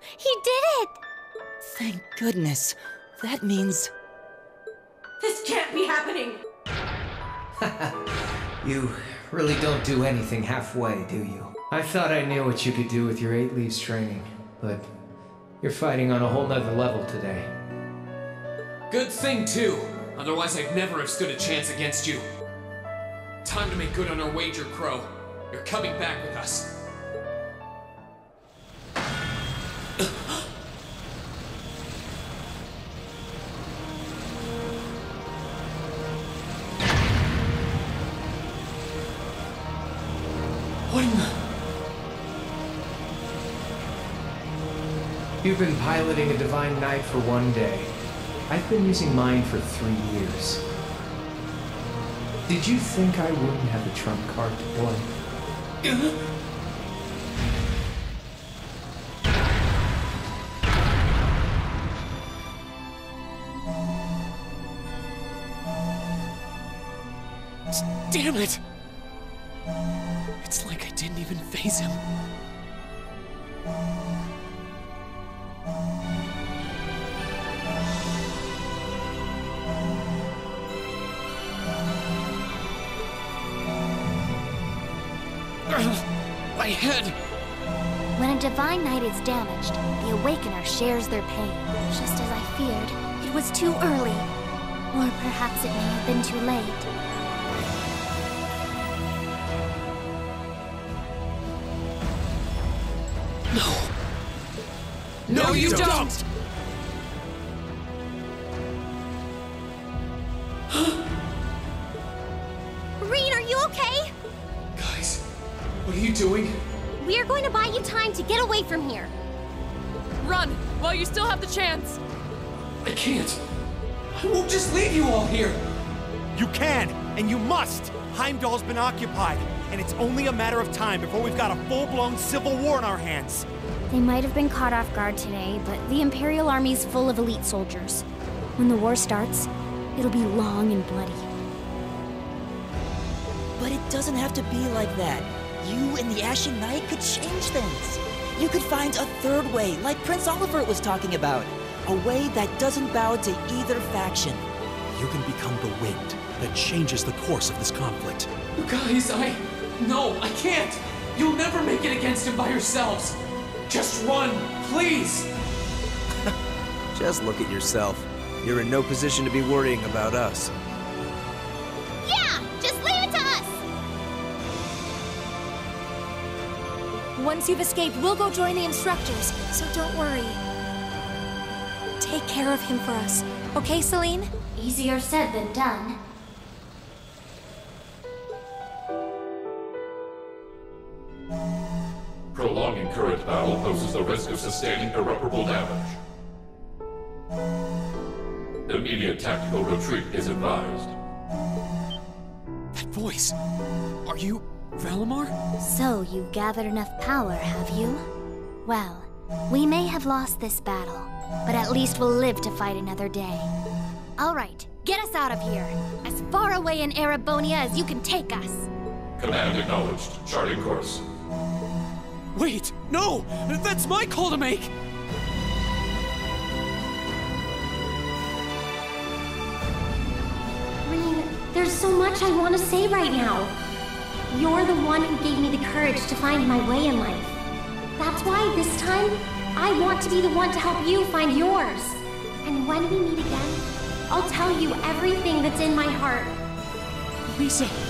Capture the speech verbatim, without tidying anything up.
He did it! Thank goodness. That means... This can't be happening! You really don't do anything halfway, do you? I thought I knew what you could do with your eight leaves training, but you're fighting on a whole nother level today. Good thing, too. Otherwise, I'd never have stood a chance against you. Time to make good on our wager, Crow. You're coming back with us. What in the... You've been piloting a Divine Knight for one day. I've been using mine for three years. Did you think I wouldn't have a trump card to play? Damn it! It's like I didn't even face him. My head! When a Divine Knight is damaged, the Awakener shares their pain. Just as I feared, it was too early. Or perhaps it may have been too late. No! No, No you you don't! don't. Rean, are you okay? Guys, what are you doing? We are going to buy you time to get away from here. Run, while you still have the chance! I can't. I won't just leave you all here. You can, and you must! Heimdall's been occupied, and it's only a matter of time before we've got a full-blown civil war on our hands. They might have been caught off guard today, but the Imperial Army's full of elite soldiers. When the war starts, it'll be long and bloody. But it doesn't have to be like that. You and the Ashen Knight could change things. You could find a third way, like Prince Oliver was talking about. A way that doesn't bow to either faction. You can become the wind that changes the course of this conflict. You guys, I... No, I can't! You'll never make it against him by yourselves! Just run, please! Just look at yourself. You're in no position to be worrying about us. Yeah! Just leave it to us! Once you've escaped, we'll go join the instructors, so don't worry. Take care of him for us, okay, Celine? Easier said than done. Prolonging current battle poses the risk of sustaining irreparable damage. Immediate tactical retreat is advised. That voice... Are you... Valimar? So, you gathered enough power, have you? Well, we may have lost this battle, but at least we'll live to fight another day. Alright, get us out of here! As far away in Erebonia as you can take us! Command acknowledged. Charting course. Wait! No! That's my call to make! Rean, there's so much I want to say right now. You're the one who gave me the courage to find my way in life. That's why this time, I want to be the one to help you find yours. And when we meet again, I'll tell you everything that's in my heart. Lisa...